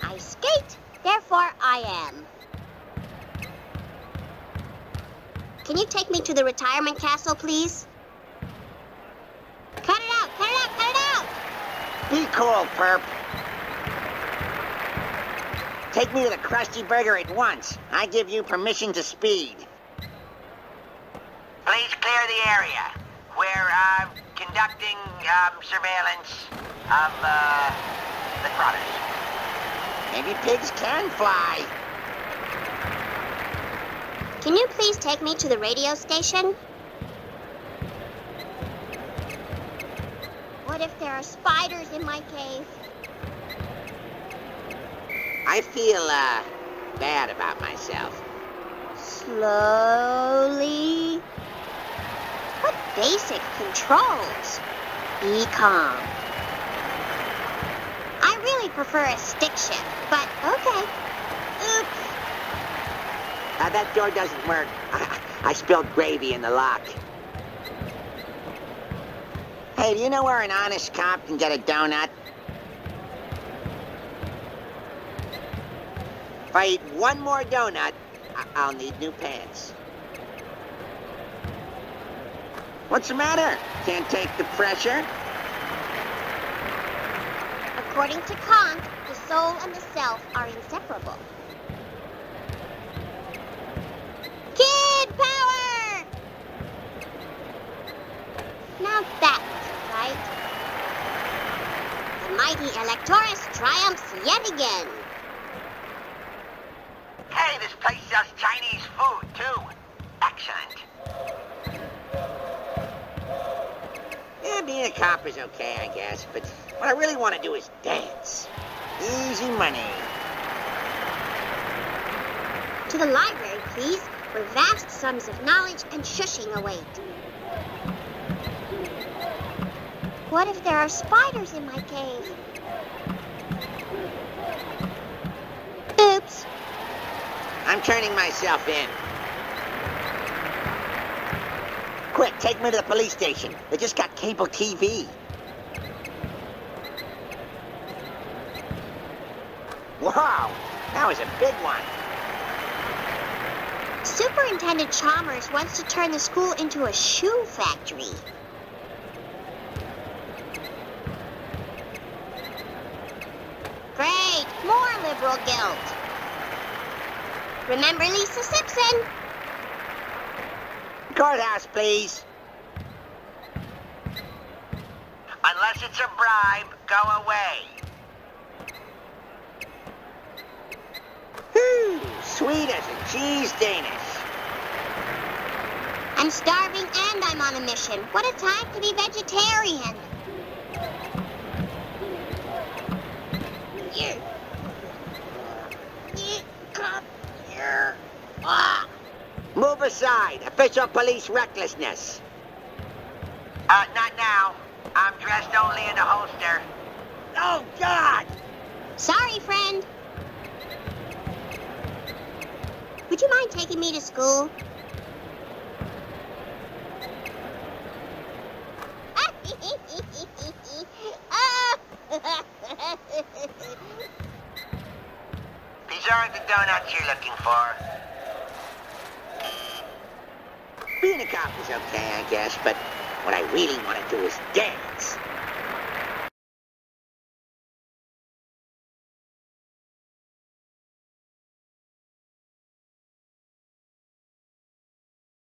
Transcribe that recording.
I skate, therefore I am. Can you take me to the retirement castle, please? Cut it out, cut it out, cut it out! Be cool, perp. Take me to the Krusty Burger at once. I give you permission to speed. Please clear the area. We're, conducting, surveillance of, the Crotters. Maybe pigs can fly. Can you please take me to the radio station? What if there are spiders in my cave? I feel, bad about myself. Slowly. What basic controls? Be calm. I really prefer a stick shift, but okay. Oops. That door doesn't work. I spilled gravy in the lock. Hey, do you know where an honest cop can get a donut? If I eat one more donut, I'll need new pants. What's the matter? Can't take the pressure? According to Kant, the soul and the self are inseparable. Kid power! Now that's right. The mighty Electoris triumphs yet again. Hey, this place sells Chinese food, too. Excellent. Yeah, being a cop is okay, I guess, but what I really want to do is dance. Easy money. To the library, please, where vast sums of knowledge and shushing await. What if there are spiders in my cave? Oops. I'm turning myself in. Quick, take me to the police station. They just got cable TV. Wow, that was a big one. Superintendent Chalmers wants to turn the school into a shoe factory. Great, more liberal guilt. Remember Lisa Simpson? Courthouse, please. Unless it's a bribe, go away. Whew, sweet as a cheese Danish. I'm starving and I'm on a mission. What a time to be vegetarian. Come here. Move aside. Official police recklessness. Not now. I'm dressed only in a holster. Oh, God! Sorry, friend. Would you mind taking me to school? These aren't the donuts you're looking for. Being a cop is okay, I guess, but what I really want to do is dance.